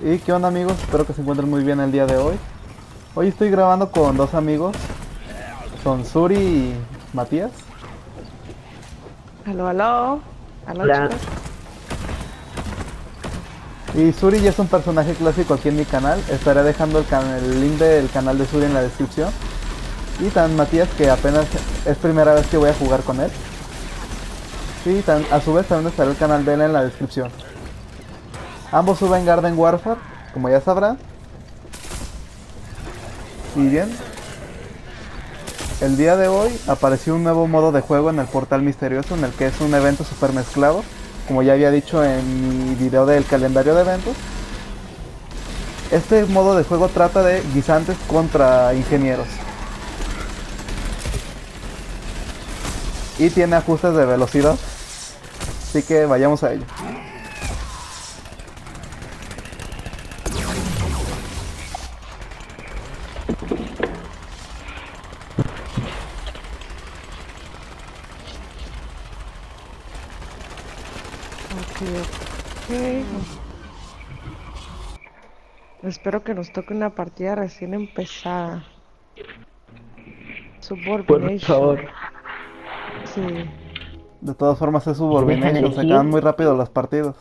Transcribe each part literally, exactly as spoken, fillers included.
¿Y qué onda, amigos? Espero que se encuentren muy bien el día de hoy. Hoy estoy grabando con dos amigos. Son Suri y Matías. Aló, aló. Aló, Hola. chicos. Y Suri ya es un personaje clásico aquí en mi canal. Estaré dejando el, can el link del canal de Suri en la descripción. Y tan Matías, que apenas es primera vez que voy a jugar con él. Y tan, a su vez también estará el canal de él en la descripción. Ambos suben Garden Warfare, como ya sabrán. Y bien, el día de hoy apareció un nuevo modo de juego en el Portal Misterioso, en el que es un evento super mezclado, como ya había dicho en mi video del calendario de eventos. Este modo de juego trata de guisantes contra ingenieros. Y tiene ajustes de velocidad. Así que vayamos a ello. Ok, ok. Espero que nos toque una partida recién empezada. Por Subordination. favor. Sí. De todas formas es Si me dejan Subordination, se elegir, acaban muy rápido las partidas.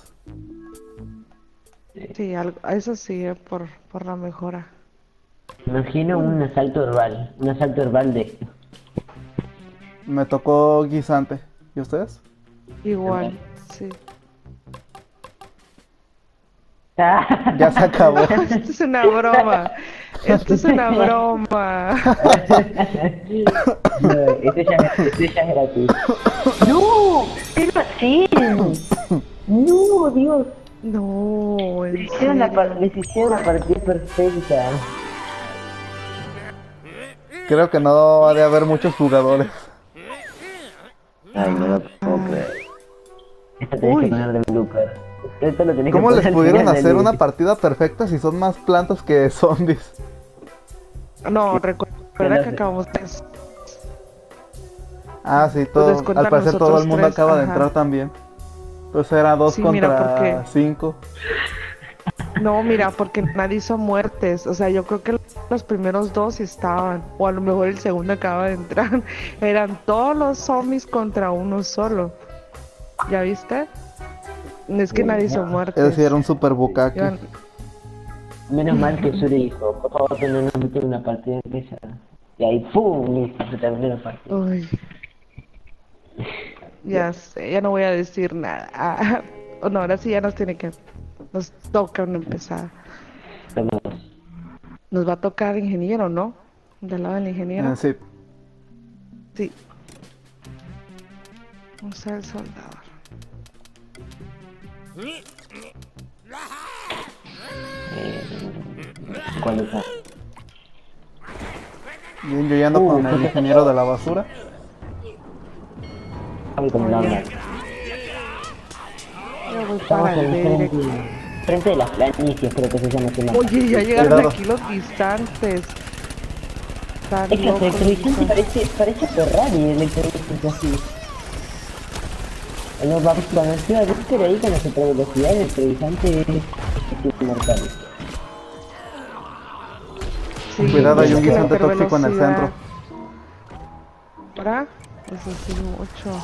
Sí, algo, eso sí, eh, por, por la mejora. imagino un asalto herbal. Un asalto herbal de esto. Me tocó guisante. ¿Y ustedes? Igual, sí. Ya se acabó. Esto es una broma. Esto es una broma. No, esto ya, esto ya es gratuito. ¡No! ¿Qué lo hacen? ¡No, Dios! No, en Les hicieron la, par- serio. les hicieron la partida perfecta. Creo que no ha de haber muchos jugadores. Ay, no lo puedo Ah, creer. Esto tenés que uy, poner de blooper. Esto lo tenés que ¿Cómo poner les al pudieron final hacer del una video. partida perfecta si son más plantas que zombies? no, Ya recuerda lo que sé. acabamos tres. Ah, sí, Pues todo, descontar al parecer todo el nosotros mundo tres, acaba de ajá. entrar también. Entonces era dos Sí, mira, porque contra cinco. no, mira, porque nadie hizo muertes. O sea, yo creo que los primeros dos sí estaban, o a lo mejor el segundo acaba de entrar. Eran todos los zombies contra uno solo. ¿Ya viste? Es que nadie hizo No. Es decir, era muertes. un super bukkake. Iban- Menos mal que Suri dijo, por favor que no nos meten una partida pesada. Y ahí ¡pum! Listo, se terminó la partida. Uy, ya sé, ya no voy a decir nada. Ah, no, ahora sí ya nos tiene que, nos toca una empezada. Toma dos. Nos va a tocar ingeniero, ¿no? Del lado del ingeniero. Eh, sí, Sí. Vamos a ver el soldador. Eh, ¿Cuál está? bien, yo ya ando Uh, con el creo que ingeniero de la basura. Voy con Oye, Lambert. yo voy Estamos para el enfrente, Derek. frente de las planicias, creo que se llama ese mapa. Oye, ya llegaron Cuidado. aquí los guisantes. Están Es que el locos los electrovisante guisantes. parece, parece Ferrari el electrovisante así. No, va, cuando encima Víctor ahí con la super velocidad, el electrovisante es, es inmortal. Sí, Cuidado, hay es un que la guisante tóxico en el hipervelocidad. centro. ¿Para? Eso sí, mucho.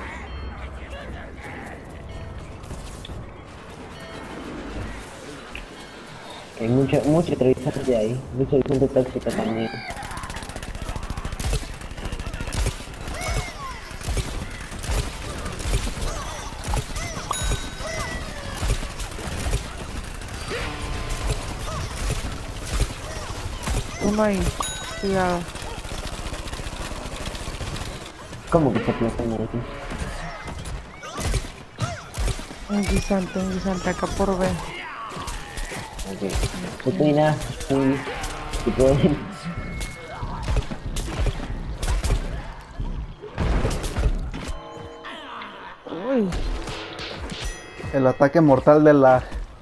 Hay mucho, mucho electrovisante ahí, mucho electrovisante tóxico también. Uno ahí. Cuidado. ¿Cómo que se piensa en aquí? Un guisante, un guisante acá por B. Ok. No estoy nada, estoy... tipo... Uy, El ataque mortal de la...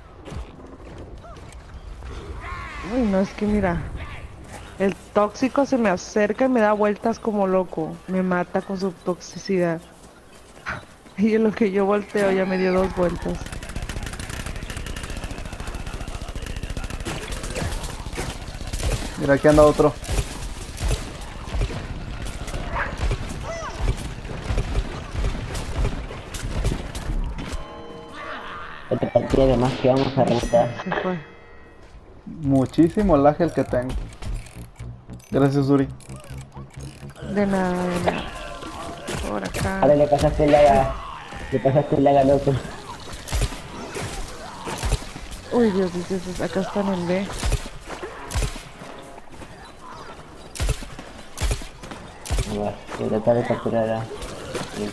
uy, no, es que mira. El tóxico se me acerca y me da vueltas como loco. Me mata con su toxicidad. Y en lo que yo volteo ya me dio dos vueltas. Mira, aquí anda otro. Esta partida además que vamos a reventar. Se fue. Muchísimo lag el que tengo. Gracias, Uri. De nada, de nada. Por acá. Ahora le pasaste el laga. Le pasaste el laga al otro. Uy, Dios, Dios, Dios, acá está en el B. Voy a tratar de capturar a... Dios.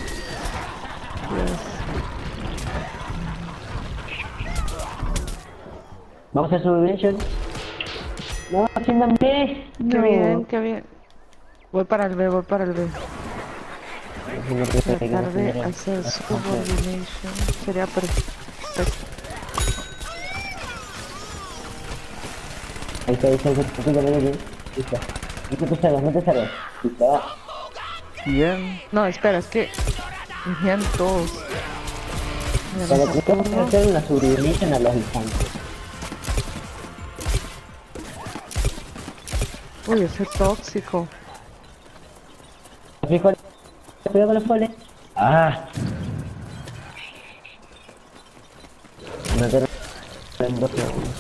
Vamos a subir. No, haciéndome. Qué No. bien, qué bien. Voy para el B, voy para el B. Tratar de hacer subordination sería perfecto. Ahí está, ahí está, ahí está, ahí está, ahí está. Listo. No te salgas, no te salgas. Listo. Bien. No, espera, es que venían todos. Mira, Para me que falta vamos a uno. hacer una subordination a los instantes. Uy, ese tóxico. Frijoles. Cuidado con los frijoles. Ah. No te en dos segundos.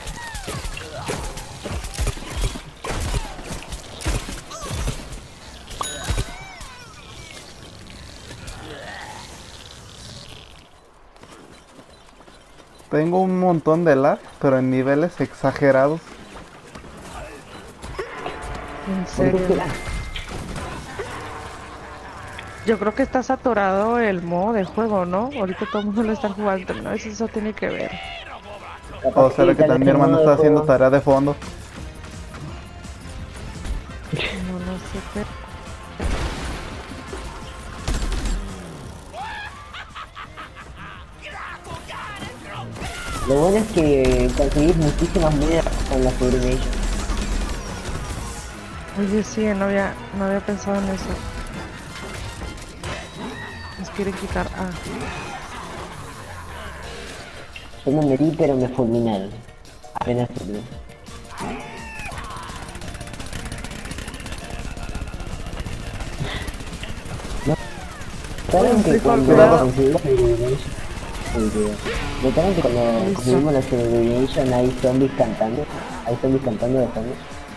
Tengo un montón de lag, pero en niveles exagerados. En serio. Yo creo que está saturado el modo de juego, ¿no? Ahorita todo el mundo lo está jugando, ¿no? Eso, eso tiene que ver. O será que también mi hermano está haciendo tarea de fondo. No, no sé qué. Lo bueno es que conseguís muchísimas monedas con la subordination. Oye, sí, no había, no había pensado en eso. Nos quieren quitar A. Yo no me di, pero me fulminaron. Apenas sirve. ¿No? ¿Saben que cuando Cuidado. conseguimos la subordination? ¿Notaron que cuando Listo. conseguimos la subordination hay zombies cantando? Hay zombies cantando de fondo.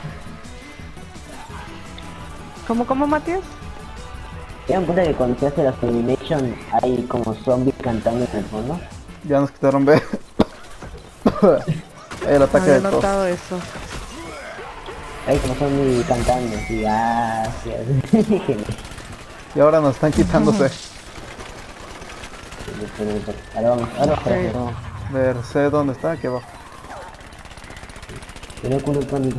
¿Cómo, cómo, Matías? ¿Se dan cuenta que cuando se hace la subordination hay como zombies cantando en el fondo? Ya nos quitaron B. El No ataque había de tos. notado eso. Hay como zombies cantando, así, gracias. Genial. Y ahora nos están quitándose. Ahora vamos, ahora vamos, Ok. ahora vamos. Ver, sé dónde está, aquí abajo. Pero culo pánico.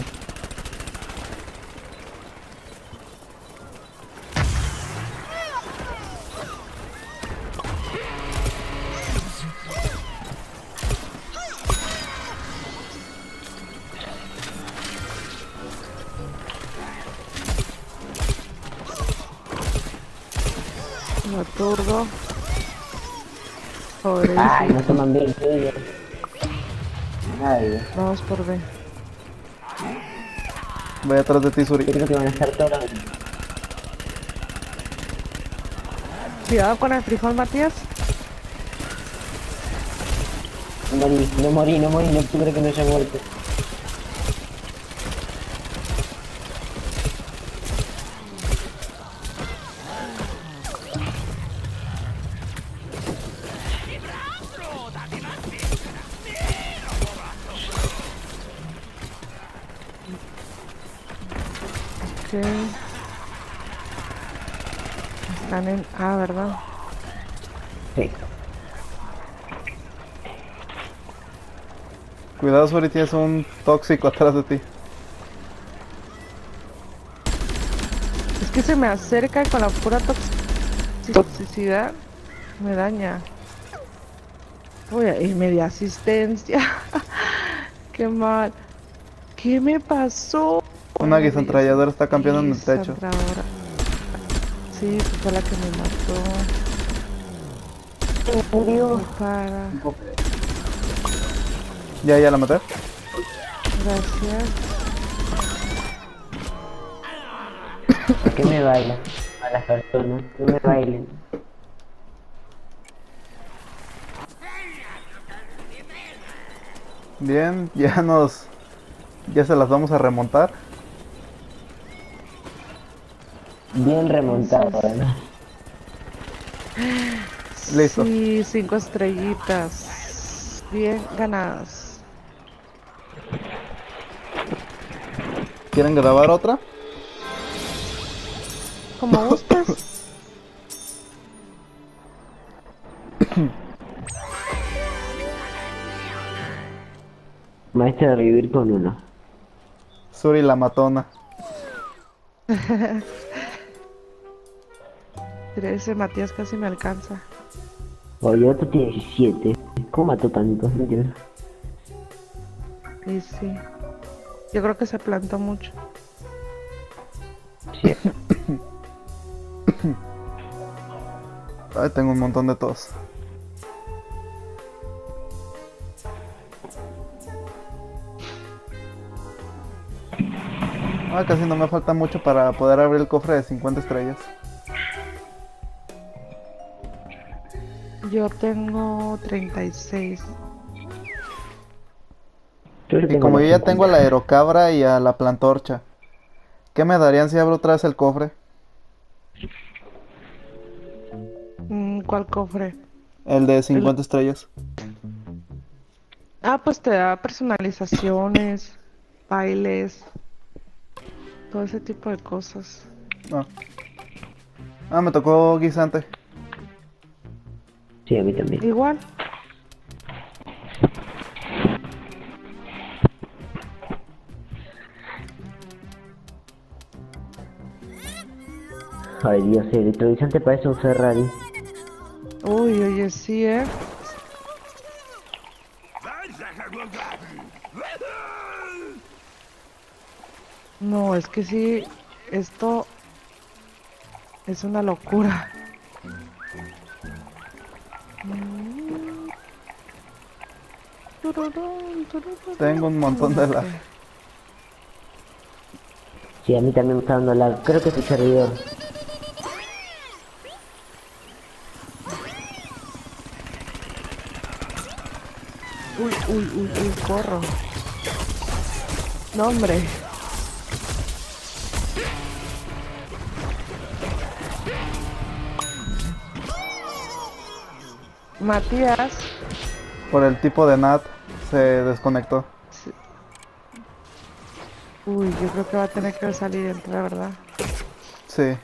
Lo aturdo. Pobrecito. Ay, no toman bien, tío. Nadie. Vamos por B. Voy atrás de ti, Yo Suri. creo que van a estar todos. Cuidado con el frijol, Matías. No morí, no morí, no morí, no tú crees que no haya muerto. Ok. Están en A, ¿verdad? Sí. Cuidado, Suri, tienes un tóxico atrás de ti. Es que se me acerca y con la pura toxi- toxicidad me daña. Uy, y me dio asistencia. Qué mal. ¿Qué me pasó? Una guisantralladora está campeando en el techo. Guisantradora. Sí, fue la que me mató. Murió. Para. Ya, ya la maté. Gracias. ¿Por qué me bailan a las personas? No me bailen. Bien, ya nos... Ya se las vamos a remontar. Bien remontado, Entonces- ¿verdad? Listo. Sí, cinco estrellitas. Bien ganadas. ¿Quieren grabar otra? Como gustes. Maestra de revivir con uno. Suri la matona. Ese Matías casi me alcanza. Oye, otro tiene diecisiete. ¿Cómo mató tanto? No entiendo. Y sí. Yo creo que se plantó mucho. Sí. Ay, tengo un montón de tos. Ah, casi no me falta mucho para poder abrir el cofre de cincuenta estrellas. Yo tengo treinta y seis. Yo le Y tengo como la yo ya cincuenta. tengo a la aerocabra y a la plantorcha, ¿qué me darían si abro otra vez el cofre? Mm, ¿Cuál cofre? El de cincuenta estrellas. Ah, pues te da personalizaciones, bailes, todo ese tipo de cosas. Ah. Ah, me tocó guisante. Sí, a mí también. Igual. Ay, Dios, el electrovisante parece un Ferrari. Uy, oye, sí, ¿eh? No, es que sí, esto es una locura. Mm. Tururún, tururún. Tengo un montón de lag. Sí, a mí también me está dando lag. Creo que es el servidor. Uy, uy, uy, uy, corro. No, hombre. Matías. Por el tipo de N A T se desconectó. Sí. Uy, yo creo que va a tener que salir y entrar, ¿verdad? Sí.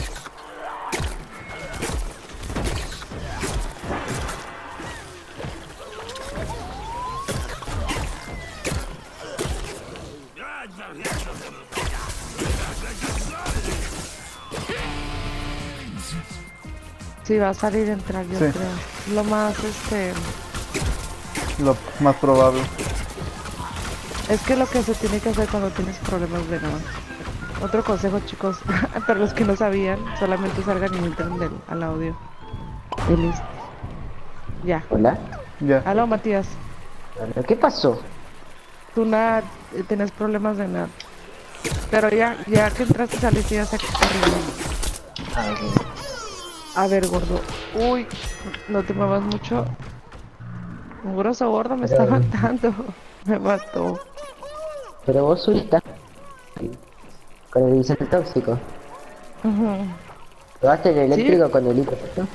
Sí, va a salir y entrar, yo Sí. creo. Lo más, este... Lo más probable. Es que lo que se tiene que hacer cuando tienes problemas de nada. Otro consejo, chicos, para los que no sabían, solamente salgan y entren del, al audio. Y listo. Ya. Hola. Ya. Aló, Matías. Hola, ¿qué pasó? Tú nada, eh, tenés problemas de nada. Pero ya, ya que entraste y saliste, ya sé que está arriba. Ah, ok. A ver, gordo. Uy, no te muevas mucho. Un grosso gordo me está matando. Me mató. Pero vos subiste con el bisonte tóxico. Ujú. ¿Probaste el eléctrico con el hipotético?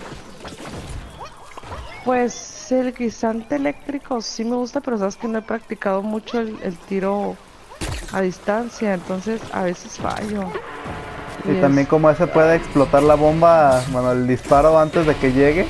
Pues el guisante eléctrico sí me gusta, pero sabes que no he practicado mucho el, el tiro a distancia, entonces a veces fallo. Y es- también como ese puede explotar la bomba, bueno, el disparo antes de que llegue.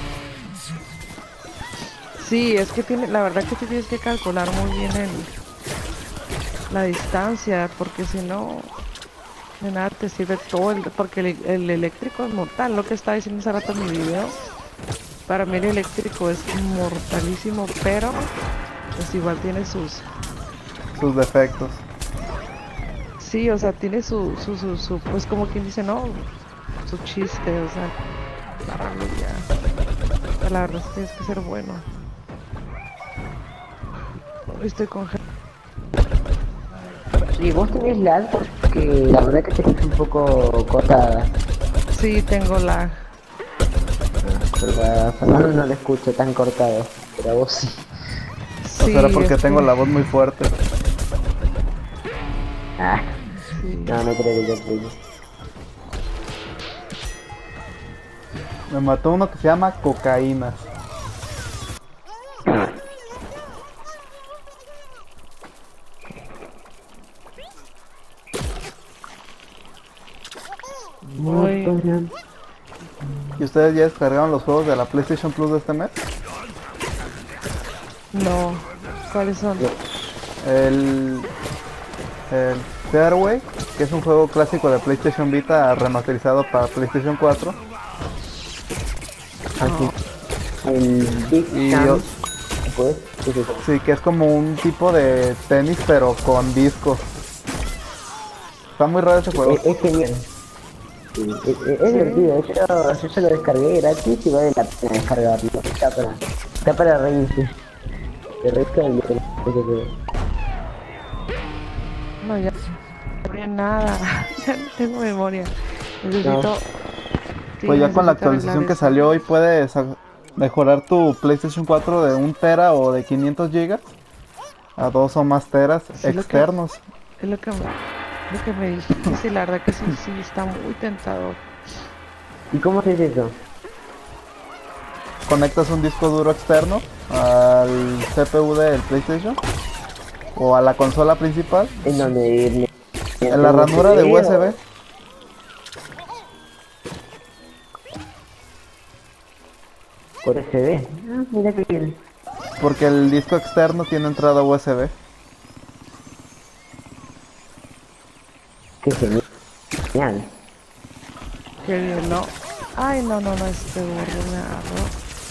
Sí, es que tiene, la verdad que sí tienes que calcular muy bien el, la distancia, porque si no, de nada te sirve todo, el, porque el, el eléctrico es mortal, lo que estaba diciendo hace rato en mi video. Para mí el eléctrico es mortalísimo, pero pues igual tiene sus... Sus defectos. Sí, o sea, tiene su, su, su, su, pues como quien dice, no, su chiste, o sea, agarrarlo ya. La verdad es que tienes que ser bueno. Estoy congelado. Y vos tenés lag porque la verdad que te escucho un poco cortada. Sí, tengo la... Porque a Fernando no lo escucho tan cortado, pero a vos sí. O Sí, será porque es tengo que- la voz muy fuerte. Ah, sí. no, no creo que yo creo. Me mató uno que se llama Cocaínas. Voy. ¿Y ustedes ya descargaron los juegos de la PlayStation Plus de este mes? No. ¿Cuáles son? El... El Fairway, que es un juego clásico de PlayStation Vita remasterizado para PlayStation cuatro. Aquí. El Big Y Jam. yo- Pues, ¿qué es eso? Sí, que es como un tipo de tenis pero con discos. Está muy raro ese juego. Es, es genial. Sí, es, es- es divertido. Yo, yo ya lo descargué gratis y vale la pena descargarlo. Está para, está para reírse. El resto del del- No, ya no hay nada. Ya no tengo memoria. Necesito... sí, Pues ya con la necesito actualización arreglar que eso. salió hoy puedes a- mejorar tu PlayStation cuatro de un tera o de quinientos gigas a dos o más teras Sí, lo que- externos. Es lo que, me- lo que me dijiste. Sí, la verdad que sí, sí, está muy tentador. ¿Y cómo se hace eso? Conectas un disco duro externo al C P U del PlayStation o a la consola principal ¿En donde? en la ranura de U S B. Por U S B. Ah, mira que bien. Porque el disco externo tiene entrada U S B. Qué genial. Genial. Qué bien, ¿no? Ay, no, no, no, este gordo me agarró.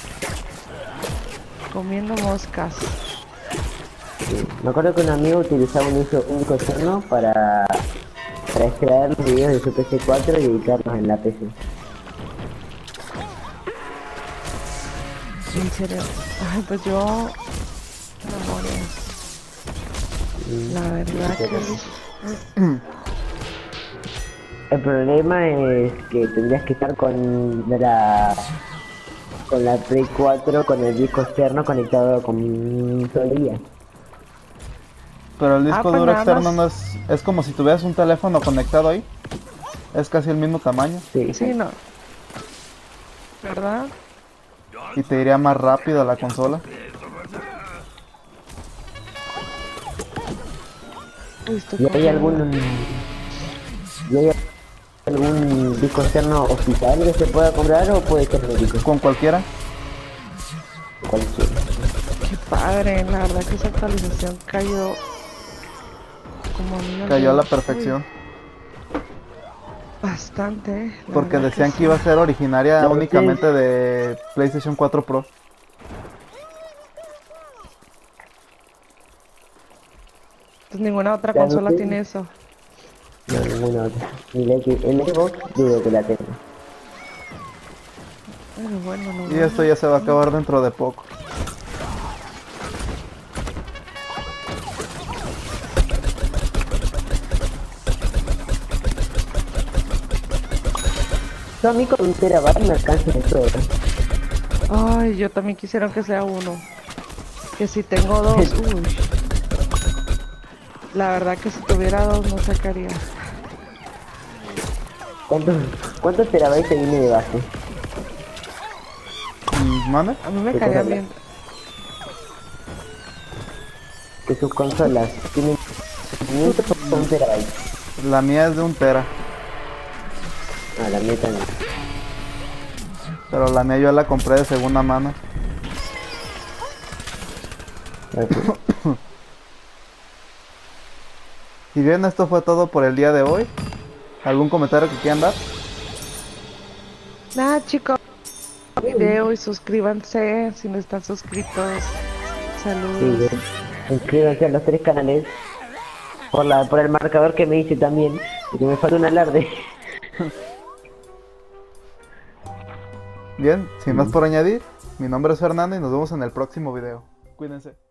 Comiendo moscas. Sí. Me acuerdo que un amigo utilizaba un disco, un disco externo para, para extraer los videos de su P C cuatro y editarlos en la P C. En serio. Ay, pues yo... Memorias. La verdad que... El problema es que tendrías que estar con la con la Play cuatro con el disco externo conectado con todo el día. Pero el Ah, disco pues duro nada externo más. no es... Es como si tuvieras un teléfono conectado ahí. Es casi el mismo tamaño Sí, Sí, no. ¿Verdad? y te iría más rápido a la consola. Uy, estoy ¿Y hay comiendo. algún y hay algún disco externo oficial que se pueda comprar o puede ser médico? Con cualquiera. Cualquiera. Qué padre, la verdad que esa actualización cayó... Como a mí no Cayó a me- la perfección. Uy, bastante, eh, la Porque verdad decían sí. que iba a ser originaria No, únicamente de PlayStation cuatro Pro. Pues ninguna otra Claro, consola sí. tiene eso. No, ninguna otra. Ni la X- el Xbox dudo que la tenga. Pero bueno, no. Y esto ya se va a acabar dentro de poco. Yo a mí con un terabyte me alcanza de todo. Ay, yo también quisiera que sea uno. Que si tengo dos, uy. La verdad que si tuviera dos no sacaría. ¿Cuántos, cuántos terabytes te viene de base? Mm, ¿Mande? A mí me ¿Qué caería consola? bien. Que sus consolas tienen quinientos o un terabyte. La mía es de un tera. Ah, la mía también. Pero la mía yo la compré de segunda mano. Ok. Y bien, esto fue todo por el día de hoy. ¿Algún comentario que quieran dar? Nada, chicos. Video y suscríbanse si no están suscritos. Sí, Saludos. bien. Inscríbanse a los tres canales. Por la por el marcador que me hice también. Porque me falta un alarde. Bien, sin más por añadir, mi nombre es Fernando y nos vemos en el próximo video. Cuídense.